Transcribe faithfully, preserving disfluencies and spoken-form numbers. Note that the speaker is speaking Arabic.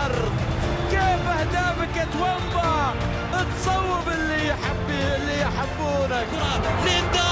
الارض. كيف اهدافك يا تومبا؟ تصوب اللي يحب اللي يحبونك.